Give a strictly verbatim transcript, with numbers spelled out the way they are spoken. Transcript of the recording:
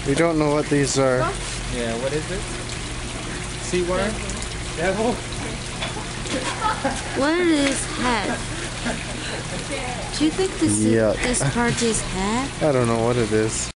We don't know what these are. Yeah, what is it? Sea worm? Devil? What is head? Do you think this Yeah. is, this part is head? I don't know what it is.